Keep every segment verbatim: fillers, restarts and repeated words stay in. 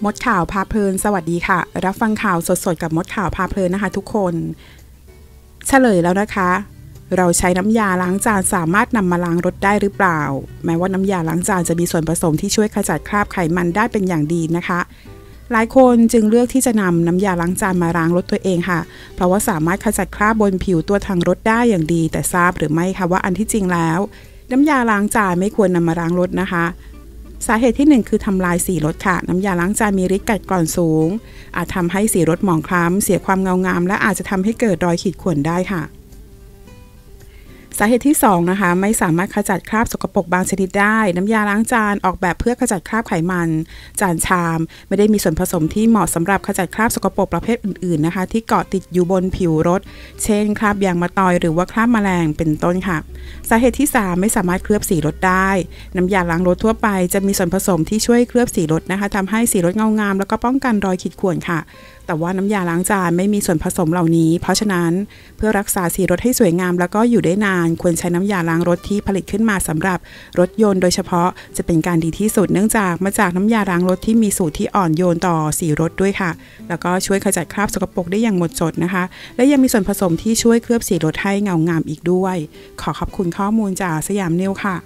มดข่าวพาเพลินสวัสดีค่ะรับฟังข่าวสดๆกับมดข่าวพาเพลินนะคะทุกคนเฉลยแล้วนะคะเราใช้น้ำยาล้างจานสามารถนำมาล้างรถได้หรือเปล่าแม้ว่าน้ำยาล้างจานจะมีส่วนผสมที่ช่วยขจัดคราบไขมันได้เป็นอย่างดีนะคะหลายคนจึงเลือกที่จะนำน้ำยาล้างจานมาล้างรถตัวเองค่ะเพราะว่าสามารถขจัดคราบบนผิวตัวถังรถได้อย่างดีแต่ทราบหรือไม่คะว่าอันที่จริงแล้วน้ำยาล้างจานไม่ควรนำมาล้างรถนะคะสาเหตุที่หนึ่งคือทำลายสีรถค่ะน้ำยาล้างจานมีฤทธิ์กัดกร่อนสูงอาจทำให้สีรถหมองคล้ำเสียความเงางามและอาจจะทำให้เกิดรอยขีดข่วนได้ค่ะสาเหตุที่สองนะคะไม่สามารถขจัดคราบสกปรกบางชนิดได้น้ำยาล้างจานออกแบบเพื่อขจัดคราบไขมันจานชามไม่ได้มีส่วนผสมที่เหมาะสำหรับขจัดคราบสกปรกประเภทอื่นๆนะคะที่เกาะติดอยู่บนผิวรถเช่นคราบยางมะตอยหรือว่าคราบแมลงเป็นต้นค่ะสาเหตุที่สามไม่สามารถเคลือบสีรถได้น้ำยาล้างรถทั่วไปจะมีส่วนผสมที่ช่วยเคลือบสีรถนะคะทำให้สีรถเงางามแล้วก็ป้องกันรอยขีดข่วนค่ะแต่ว่าน้ำยาล้างจานไม่มีส่วนผสมเหล่านี้เพราะฉะนั้นเพื่อรักษาสีรถให้สวยงามแล้วก็อยู่ได้นานควรใช้น้ำยาล้างรถที่ผลิตขึ้นมาสำหรับรถยนต์โดยเฉพาะจะเป็นการดีที่สุดเนื่องจากมาจากน้ำยาล้างรถที่มีสูตรที่อ่อนโยนต่อสีรถด้วยค่ะแล้วก็ช่วยขจัดคราบสกปรกได้อย่างหมดจดนะคะและยังมีส่วนผสมที่ช่วยเคลือบสีรถให้เงางามอีกด้วยขอขอบคุณข้อมูลจากสยามนิวค่ะ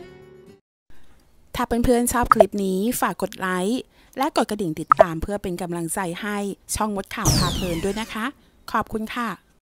ถ้าเพื่อนๆชอบคลิปนี้ฝากกดไลค์และกดกระดิ่งติดตามเพื่อเป็นกำลังใจให้ช่องมดข่าวพาเพลินด้วยนะคะขอบคุณค่ะ